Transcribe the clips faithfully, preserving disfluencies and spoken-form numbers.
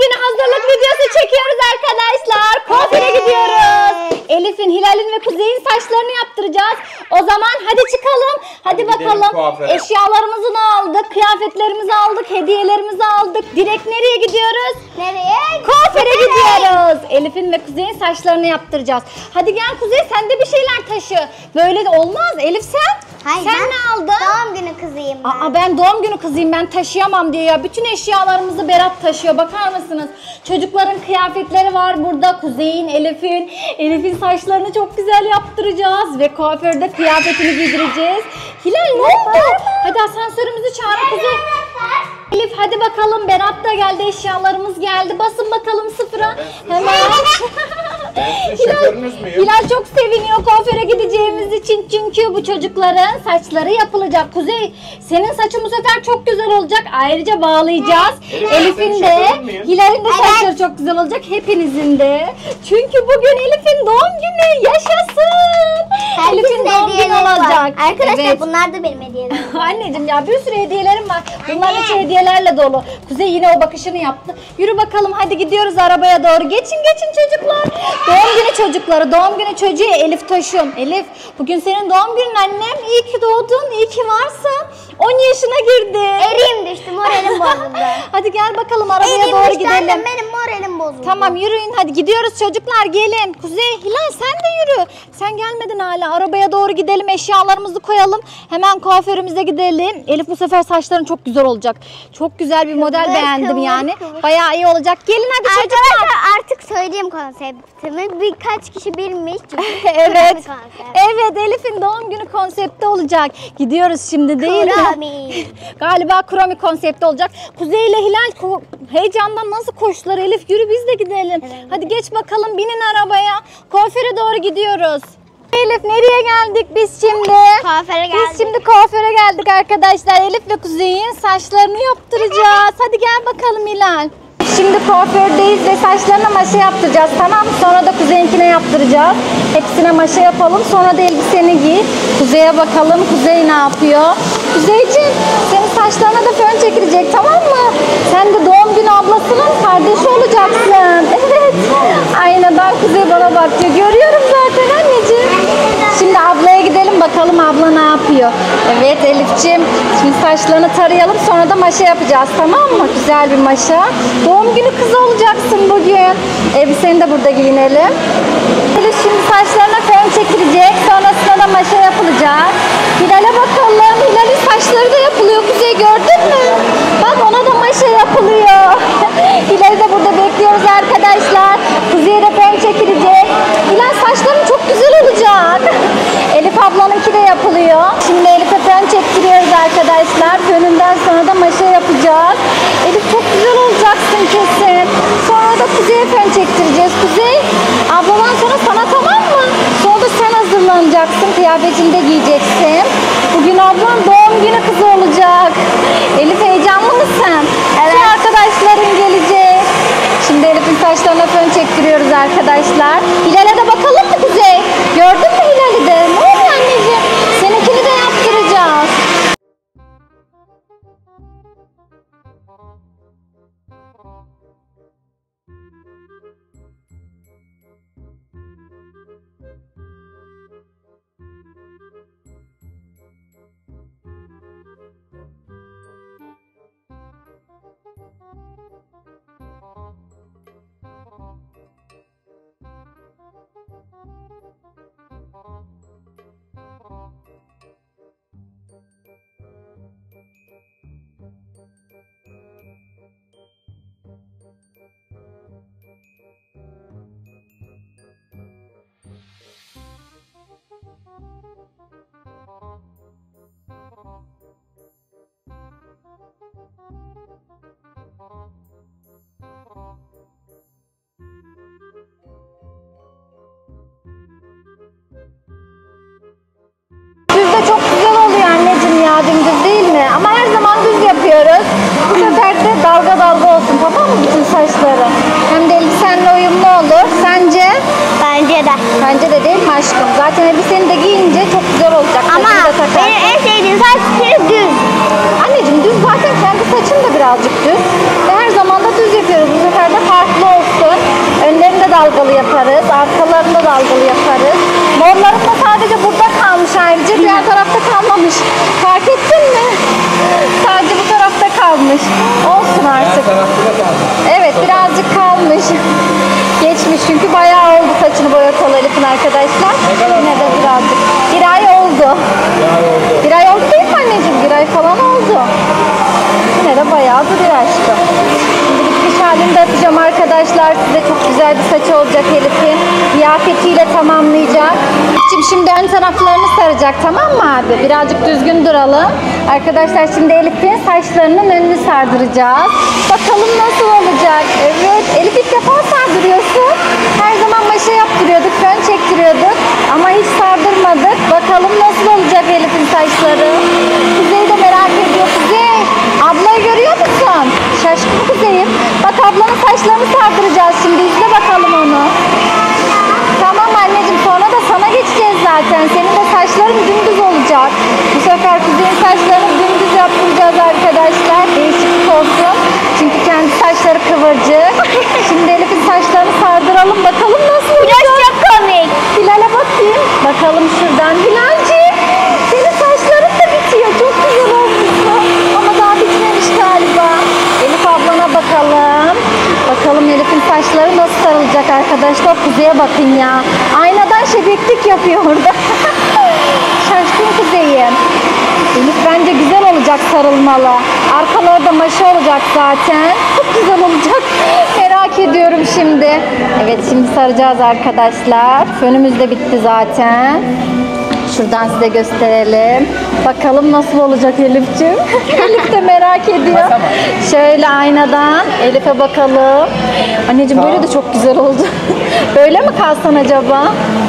günü hazırlık videosu çekiyoruz arkadaşlar. Kuaföre gidiyoruz. Elif'in, Hilal'in ve Kuzey'in saçlarını yaptıracağız. O zaman hadi çıkalım. Hadi, hadi bakalım. Eşyalarımızı aldık, kıyafetlerimizi aldık, hediyelerimizi aldık. Direkt nereye gidiyoruz? Nereye? Kuaföre gidiyoruz. Elif'in ve Kuzey'in saçlarını yaptıracağız. Hadi gel Kuzey, sen de bir şeyler taşı. Böyle de olmaz. Elif sen? Hayır, sen ben ne aldın? Doğum günü kızıyım ben. Aa, ben doğum günü kızıyım, ben taşıyamam diye ya. Bütün eşyalarımızı Berat taşıyor. Bakar mısınız? Çocukların kıyafetleri var burada. Kuzey'in, Elif'in. Elif'in saçlarını çok güzel yaptıracağız. Ve kuaförde kıyafetini giydireceğiz. Hilal ne oldu? Hadi asansörümüzü çağır Kuzey. Elif hadi bakalım, Berat da geldi, eşyalarımız geldi. Basın bakalım sıfıra. Hemen. Hilal, Hilal çok seviniyor kuaföre gideceğimiz için. Çünkü bu çocukların saçları yapılacak. Kuzey, senin saçın bu sefer çok güzel olacak. Ayrıca bağlayacağız. Evet, Elif'in de, Hilal'in de evet. Saçları çok güzel olacak. Hepinizin de. Çünkü bugün Elif'in doğum günü. Yaşasın. Elif'in doğum günü olacak. Arkadaşlar evet. Bunlar da benim hediyelerim. Anneciğim ya, bir sürü hediyelerim var. Bunlar içi hediyelerle dolu. Kuzey yine o bakışını yaptı. Yürü bakalım, hadi gidiyoruz arabaya doğru. Geçin geçin çocuklar. Doğum günü çocukları, doğum günü çocuğu Elif taşıyorum. Elif, bugün senin doğum günün annem. İyi ki doğdun, iyi ki varsın. on yaşına girdi. Erim düştü, moralim bozuldu. Hadi gel bakalım arabaya Erim doğru düştü, gidelim. annem, benim moralim bozuldu. Tamam yürüyün, hadi gidiyoruz çocuklar, gelin. Kuzey, Hilal sen de yürü. Sen gelmedin hala, arabaya doğru gidelim, eşyalarımızı koyalım. Hemen kuaförümüze gidelim. Elif bu sefer saçların çok güzel olacak. Çok güzel bir model kıvır, beğendim kıvır, yani. Kıvır. Bayağı iyi olacak. Gelin hadi çocuklar. Arkadaşlar artık söyleyeyim konseptimi. Birkaç kişi bilmiş. Evet. Evet, Elif'in doğum günü konsepti olacak. Gidiyoruz şimdi değil Kromi. mi? Galiba kromi konsepti olacak. Kuzey ile Hilal heyecandan nasıl koştular. Elif yürü biz de gidelim. Evet. Hadi geç bakalım, binin arabaya. Kuaföre doğru gidiyoruz. Elif nereye geldik biz şimdi? Kuaföre geldik. Biz şimdi kuaföre geldik arkadaşlar. Elif ve Kuzey'in saçlarını yaptıracağız. Hadi gel bakalım Hilal. Şimdi kuafördeyiz ve saçlarına maşa yaptıracağız, tamam mı? Sonra da Kuzey'inkine yaptıracağız. Hepsine maşa yapalım. Sonra da elbiseni giy. Kuzey'e bakalım. Kuzey ne yapıyor? Kuzeyciğim, senin saçlarına da fön çekilecek, tamam mı? Sen de doğum günü ablasının kardeşi olacaksın. Evet. Aynadan Kuzey bana bakıyor. Görüyorum zaten anneciğim. Şimdi ablaya gidelim bakalım abla ne yapıyor. Evet Elif'ciğim, şimdi saçlarını tarayalım, sonra da maşa yapacağız, tamam mı? Güzel bir maşa. Doğum günü kızı olacaksın bugün. Elbiseni de burada giyinelim. Elif şimdi saçlarına fön çekilecek, sonrasında da maşa yapılacak. Hilal'e bakalım. Hilal'in saçları da yapılıyor. Kuzey gördün mü? Bak ona da maşa yapılıyor. Hilal'i de burada bekliyoruz arkadaşlar. Kuzey'e de fön çekilecek. Hilal saçların çok güzel olacak. Elif ablanınki de yapılıyor. Şimdi Elif'e fön çektiriyoruz arkadaşlar. Fönünden sonra da maşa yapacağız. Elif çok güzel olacaksın kesin. Sonra da Kuzey'e fön çektireceğiz. Kuzey, abladan sonra sana, tamam mı? Sonra da sen hazırlanacaksın. Kıyafetini de giyeceksin. Bugün ablan doğum günü kızı olacak. Elif heyecanlı mısın? Evet. Şu arkadaşların gelecek. Şimdi Elif'in saçlarına fön çektiriyoruz arkadaşlar. Hilal'e de bakalım mı Kuzey? Gördün mü Hilal'i de? Ne oluyor anneciğim? Seninkini de yaptıracağız. arkadaşlar. Size çok güzel bir saç olacak Elif'in. Kıyafetiyle tamamlayacak. Şimdi, şimdi ön taraflarını saracak, tamam mı abi? Birazcık düzgün duralım. Arkadaşlar şimdi Elif'in saçlarının önünü sardıracağız. Bakalım nasıl olacak? Evet, Elif ilk defa sardırıyorsun. Her zaman maşa yaptırıyorduk, fön çektiriyorduk. Ama hiç sardırmadık. Bakalım nasıl olacak Elif'in saçları? Kuzey de merak ediyor. Kuzey, ablayı görüyor musun? Şaşkın Kuzey'im. Bak ablanın saçlarını sardıracağız şimdi. İzle bakalım onu. Tamam anneciğim, sonra da sana geçeceğiz zaten. Senin de saçların dümdüz olacak. Bu sefer Kuzey'in saçlarını dümdüz yaptıracağız arkadaşlar. Değişiklik olsun. Çünkü kendi saçları kıvırcık. Şimdi Elif'in saçlarını sardıralım. Bakalım nasıl olacak? Biraz çok komik. Hilal'e bakayım. Bakalım şuradan. Hilal'ciğim, senin saçların da bitiyor. Çok güzel olmuşsun. Ama daha bitmemiş galiba. Elif ablana bakalım. Bakalım Elif'in saçları nasıl sarılacak arkadaşlar. Kuzey'e bakın ya. Aynadan şebeklik yapıyor orada. Şaşkın Kuzey'im. Elif bence güzel olacak sarılmalı. Arkaları da maşa olacak zaten. Çok güzel olacak. Merak ediyorum şimdi. Evet, şimdi saracağız arkadaşlar. Fönümüz de bitti zaten. Şuradan size gösterelim. Bakalım nasıl olacak Elif'ciğim. Elif de merak ediyor. Şöyle aynadan Elif'e bakalım. Anneciğim böyle de çok güzel oldu. Böyle mi kalsan acaba?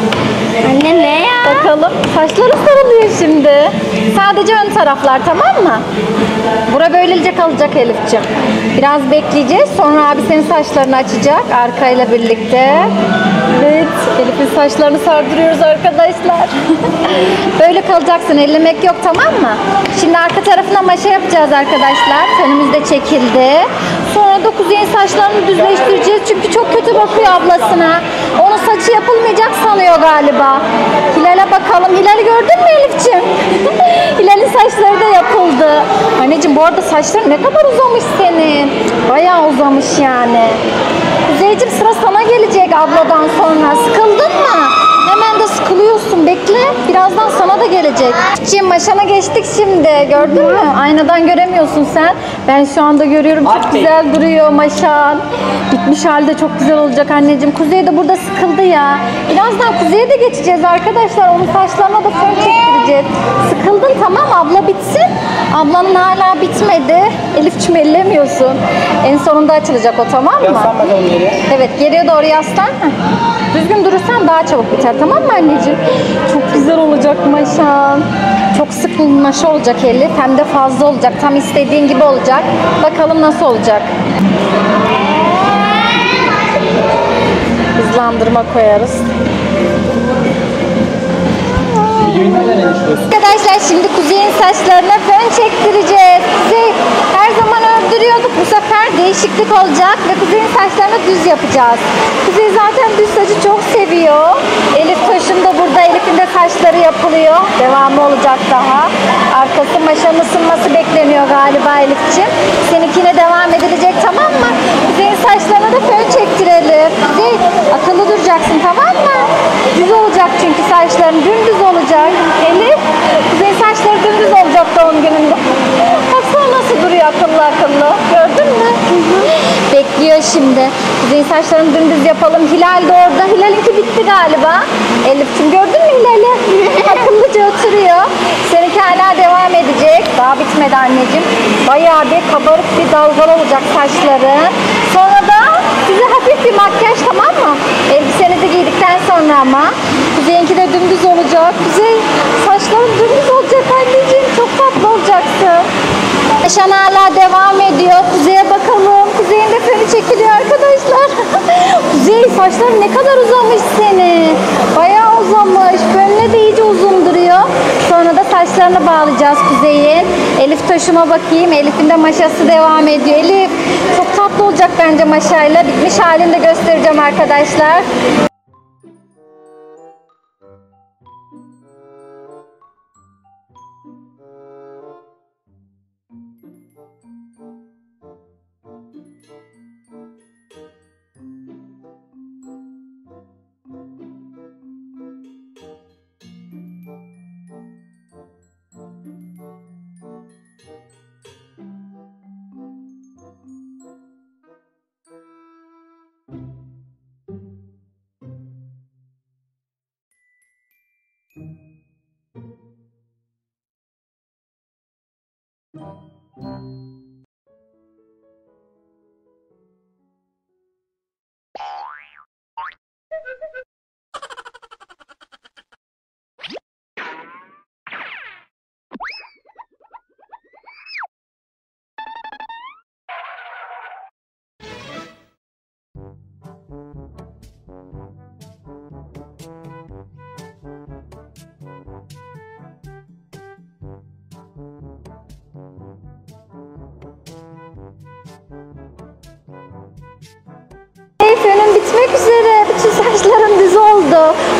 Anne ne ya? Bakalım. Saçları sarılıyor şimdi. Sadece ön taraflar, tamam mı? Bura böylece kalacak Elif'ciğim. Biraz bekleyeceğiz. Sonra abi senin saçlarını açacak arkayla birlikte. Evet. Elif'in saçlarını sardırıyoruz arkadaşlar. Böyle kalacaksın. Ellemek yok, tamam mı? Şimdi arka tarafına maşa yapacağız arkadaşlar. Fönümüz de çekildi. Sonra da Kuzey'in saçlarını düzleştireceğiz. Çünkü çok kötü bakıyor ablasına. Onun saçı yapılmayacak sanıyor galiba. Hilal'e bakalım. Hilal'i gördün mü Elif'ciğim? Hilal'in saçları da yapıldı. Anneciğim bu arada saçların ne kadar uzamış senin. Bayağı uzamış yani. Kuzeyciğim, sıra sana gelecek abladan sonra. Sıkıldın mı? Hemen de sıkılıyorsun. Bekle. Birazdan sana da gelecek. Şimdi maşana geçtik şimdi. Gördün mü? Aynadan göremiyorsun sen. Ben şu anda görüyorum. Çok güzel duruyor maşan. Bitmiş halde çok güzel olacak anneciğim. Kuzey de burada sıkıldı ya. Birazdan Kuzey'e de geçeceğiz arkadaşlar. Onun saçlarına da fön çektireceğiz. Sıkıldın, tamam, abla bitsin. Ablanın hala bitmedi. Elif'ciğim ellemiyorsun. En sonunda açılacak o, tamam mı? Yaslan bakalım geriye. Evet, geriye doğru yaslan. Düzgün durursan daha çabuk biter, tamam mı anneciğim? Çok güzel olacak maşan. Çok sık bir maşa olacak Elif. Hem de fazla olacak. Tam istediğin gibi olacak. Bakalım nasıl olacak. Hızlandırma koyarız. Videoyu nereden enişliyorsun? Arkadaşlar şimdi Kuzey'in saçlarına fön çektireceğiz. Kuzey her zaman ördürüyorduk. Bu sefer değişiklik olacak ve Kuzey'in saçlarını düz yapacağız. Kuzey zaten düz saçı çok seviyor. Elif Taş'ın da burada. Elif'in de saçları yapılıyor. Devamı olacak daha. Arkası maşanın ısınması bekleniyor galiba Elif'ciğim. Seninkine devam edilecek, tamam mı? Kuzey'in saçlarına da fön çektirelim. Kuzey akıllı duracaksın, tamam mı? Düz olacak çünkü saçların dümdüz olacak. Elif, Kuzey'in saçları dümdüz olacak doğum gününde. Baksana nasıl duruyor akıllı akıllı. Gördün mü? Bekliyor şimdi. Kuzey'in saçlarını dümdüz yapalım. Hilal de orada. Hilal'inki bitti galiba. Elif'cim gördün mü Hilal'i? Akıllıca oturuyor. Seninki hala devam edecek. Daha bitmedi anneciğim. Bayağı bir kabarık bir dalgalı olacak saçları. Sonra da size hafif bir makyaj, tamam mı? Elbisenizi giydikten sonra ama. Kuzey'inki de dümdüz olacak. Kuzey, saçların dümdüz olacak anneciğim. Çok tatlı olacaksın. Maşan hala devam ediyor. Kuzey'e bakalım. Kuzey'in de fönü çekiliyor arkadaşlar. Kuzey, saçların ne kadar uzamış senin. Bayağı uzamış. Fönle de iyice uzun duruyor. Sonra da saçlarını bağlayacağız Kuzey'in. Elif Taş'ıma bakayım. Elif'in de maşası devam ediyor. Elif, çok tatlı olacak bence maşayla. Bitmiş halini de göstereceğim arkadaşlar.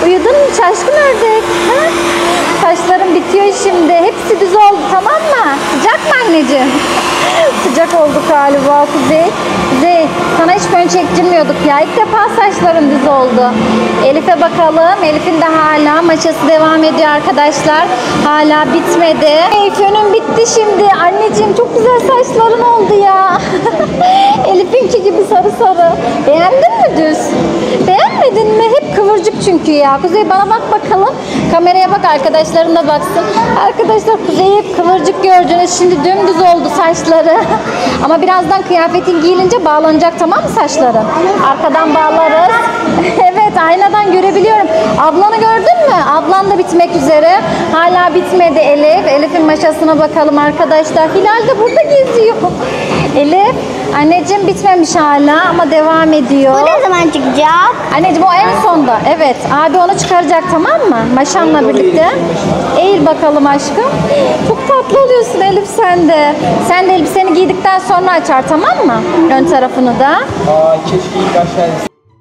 Uyudun mu şaşkın ördek? Ha? Saçlarım bitiyor şimdi. Hepsi düz oldu, tamam mı? Sıcak mı anneciğim? Sıcak oldu galiba Kuzey. Kuzey, sana hiç fön çektirmiyorduk ya. İlk defa saçların düz oldu. Elif'e bakalım. Elif'in de hala maşası devam ediyor arkadaşlar. Hala bitmedi. Hey, fönüm bitti şimdi. Anneciğim çok güzel saçların oldu ya. Elif'inki gibi sarı sarı. Beğendin mi düz? Beğenmedin mi? Hep kıvırcık çünkü ya. Kuzey bana bak bakalım. Kameraya bak, arkadaşların da baksın. Arkadaşlar Kuzey hep kıvırcık gördünüz. Şimdi dümdüz oldu saçları. Ama birazdan kıyafetin giyilince bağlanacak, tamam mı saçları? Arkadan bağlarız. Evet, aynadan görebiliyorum. Ablanı gördün mü? Ablan da bitmek üzere. Hala bitmedi Elif. Elif'in maşasına bakalım arkadaşlar. Hilal de burada geziyor. Elif, anneciğim bitmemiş hala ama devam ediyor. Bu ne zaman çıkacak? Anneciğim o en sonda. Evet, abi onu çıkaracak, tamam mı? Maşanla birlikte. Eğil bakalım aşkım. Çok tatlı oluyorsun Elif sen de. Sen de elbiseni giydikten sonra açar, tamam mı? Ön tarafını da. Aa, keşke ilk aşağıya.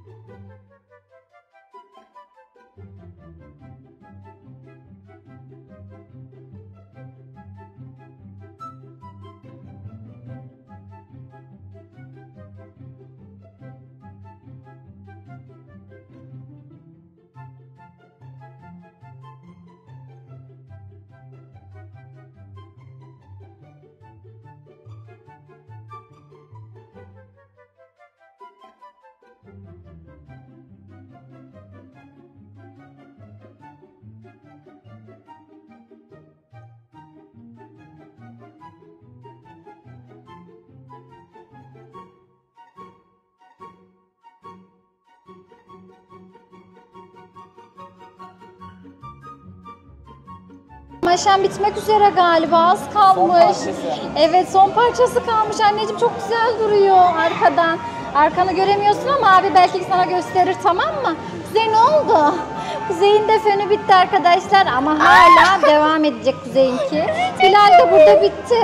Maşam bitmek üzere galiba, az kalmış. parçası. Evet, son parçası kalmış anneciğim, çok güzel duruyor arkadan. Arkanı göremiyorsun ama abi belki sana gösterir, tamam mı? Kuzey ne oldu? Kuzey'in de fönü bitti arkadaşlar ama hala devam edecek Kuzey'inki. Hilal de burada bitti.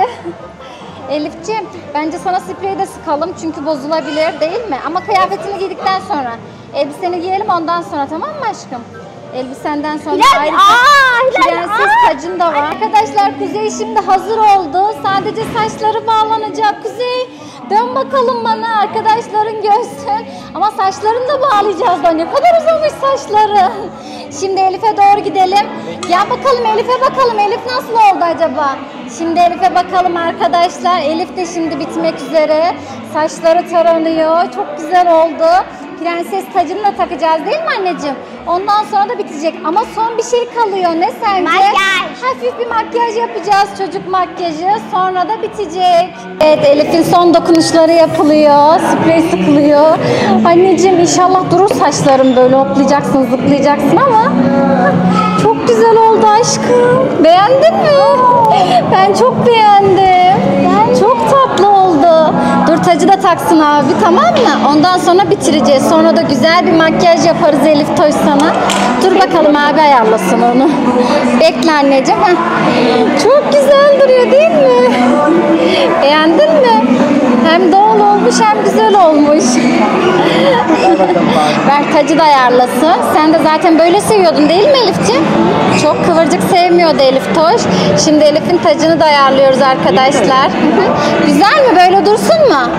Elifciğim, bence sana spreyi de sıkalım çünkü bozulabilir, değil mi? Ama kıyafetini giydikten sonra. Elbiseni giyelim ondan sonra, tamam mı aşkım? Elbisenden sonra Hilal, ayrıca aa, Hilal, prenses aa. tacın da var. Arkadaşlar Kuzey şimdi hazır oldu. Sadece saçları bağlanacak. Kuzey dön bakalım bana, arkadaşların görsün. Ama saçlarını da bağlayacağız da, ne kadar uzamış saçları. Şimdi Elif'e doğru gidelim. Ya bakalım Elif'e bakalım. Elif nasıl oldu acaba? Şimdi Elif'e bakalım arkadaşlar. Elif de şimdi bitmek üzere. Saçları taranıyor. Çok güzel oldu. Prenses tacını da takacağız, değil mi anneciğim? Ondan sonra da bitecek. Ama son bir şey kalıyor. Ne sence? Makyaj. Hafif bir makyaj yapacağız. Çocuk makyajı. Sonra da bitecek. Evet, Elif'in son dokunuşları yapılıyor. Sprey sıkılıyor. Anneciğim inşallah durur saçlarım, böyle hoplayacaksın, zıplayacaksın ama çok güzel oldu aşkım. Beğendin mi? Ben çok beğendim. Çok tatlı oldu. Dur tacı da taksın abi, tamam mı? Ondan sonra bitireceğiz. Sonra da güzel bir makyaj yaparız Elif Toş sana. Dur bakalım abi ayarlasın onu. Bekle anneciğim. Heh. Çok güzel duruyor değil mi? Beğendin mi? Hem doğal olmuş hem güzel olmuş. Ver tacı da ayarlasın. Sen de zaten böyle seviyordun değil mi Elifciğim? Çok kıvırcık sevmiyordu Elif Toş. Şimdi Elif'in tacını da ayarlıyoruz arkadaşlar. Güzel mi? Böyle dursun mu?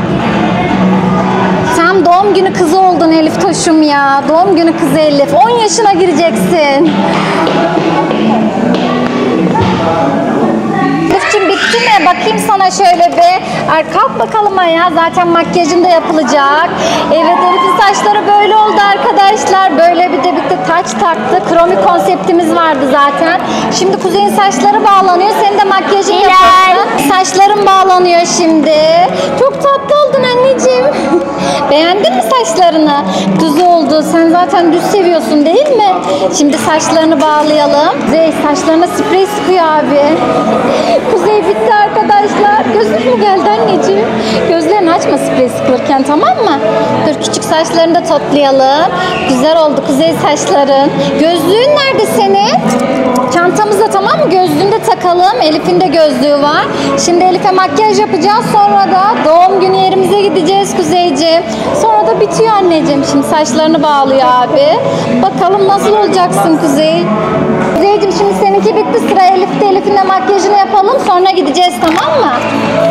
Tam doğum günü kızı oldun Elif Toş'um ya. Doğum günü kızı Elif. on yaşına gireceksin. Elif'ciğim bitti mi? Bakayım sana şöyle bir. Ay, kalk bakalım ayağa. Zaten makyajın da yapılacak. Evet, Elif'in saçları böyle oldu arkadaşlar. Böyle bir de bir de taç taktı. Kromi konseptimiz vardı zaten. Şimdi Kuzey'in saçları bağlanıyor. Senin de makyajın yapılsın. Saçların bağlanıyor şimdi. Çok tatlı oldun anneciğim. Beğendin mi saçlarını? Düz oldu. Sen zaten düz seviyorsun değil mi? Şimdi saçlarını bağlayalım. Kuzey saçlarına sprey sıkıyor abi. Kuzey bitti arkadaşlar. Gözün mü geldi anneciğim? Gözlerini açma sprey sıkılırken, tamam mı? Dur küçük saçlarını da toplayalım. Güzel oldu Kuzey saçların. Gözlüğün nerede senin? Çantamızda, tamam mı? Gözlüğünü de takalım. Elif'in de gözlüğü var. Şimdi Elif'e makyaj yapacağız. Sonra da doğum günü yerimize gideceğiz Kuzeyciğim. Sonra da bitiyor anneciğim. Şimdi saçlarını bağlıyor abi. Bakalım nasıl olacaksın Kuzey? Kuzeyciğim şimdi seninki bitti. Sıra Elif'te. Elif'in de makyajını yapalım. Sonra gideceğiz, tamam mı?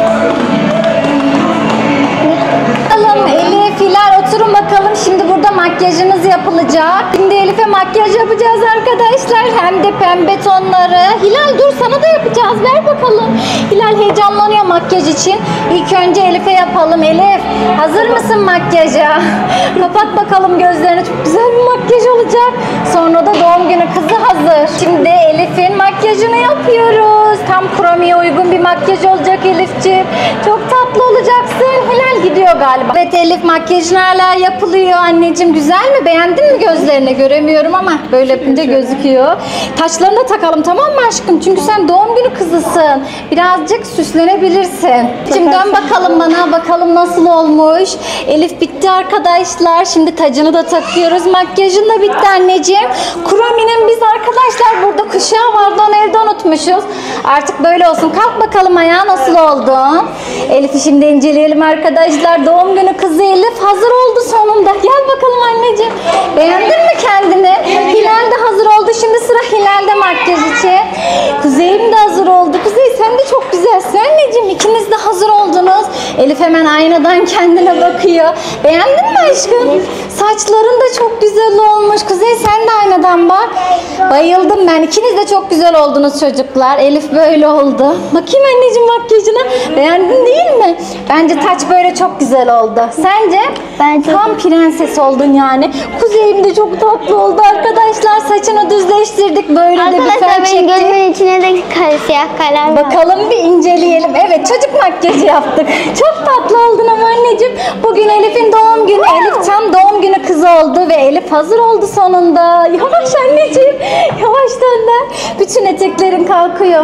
Bakalım Elif, Hilal oturun bakalım. Şimdi burada makyajınız yapılacak. Şimdi Elif'e makyaj yapacağız arkadaşlar. Hem de pembe tonları. Hilal dur, sana da yapacağız. Ver bakalım. Hilal heyecanlanıyor makyaj için. İlk önce Elif'e yapalım. Elif hazır mısın makyaja? Kapat bakalım gözlerini. Çok güzel bir makyaj olacak. Sonra da doğum günü kızı hazır. Şimdi Elif'in makyajını yapıyoruz. Tam Kuromi'ye uygun bir makyaj olacak Elif'ciğim. Çok tatlı olacaksın. Hilal gidiyor galiba. Evet Elif, makyajın hala yapılıyor anneciğim. Güzel mi? Beğendin mi gözlerini? Göremiyorum ama böyle yapınca gözüküyor. Taçlarını da takalım, tamam mı aşkım? Çünkü sen doğum günü kızısın. Birazcık süslenebilirsin. Şimdi dön bakalım bana. Bakalım nasıl olmuş. Elif bitti arkadaşlar. Şimdi tacını da takıyoruz. Makyajın da bitti anneciğim. Kuromi'nin biz arkadaşlar burada kuşağı vardı. Onu evde unutmuşuz. Artık böyle olsun. Kalk bakalım ayağa, nasıl oldu? Elif'i şimdi inceleyelim arkadaşlar. Doğum günü kızı Elif hazır oldu sonunda. Gel bakalım anneciğim. Beğendin mi kendini? Hilal de hazır oldu. Şimdi sıra Hilal'de makyaj için. Kuzey'im de hazır oldu. Kuzey sen de çok güzelsin anneciğim. İkiniz de hazır oldunuz. Elif hemen aynadan kendine bakıyor. Beğendin mi aşkım? Saçların da çok güzel olmuş. Kuzey sen de aynadan bak. Bayıldım ben. İkiniz de çok güzel oldunuz çocuklar. Elif böyle oldu. Bakayım anneciğim makyajına. Beğendin değil mi? Bence taç böyle çok güzel oldu. Sence? Bence Tam prenses oldun yani. Kuzey'im de çok tatlı oldu arkadaşlar. Saçını düzleştirdik. Böyle de bir fön Arkadaşlar benim çektik. gözümün içine de kare, siyah kalem var. Bakalım bir inceleyelim. Evet, çocuk makyajı yaptık. Çok tatlı oldun ama anneciğim. Bugün Elif'in doğum günü. Elif tam doğum günü kızı oldu ve Elif hazır oldu sonunda. Yavaş anneciğim. Yavaş dönler. Bütün eteklerin kalkıyor.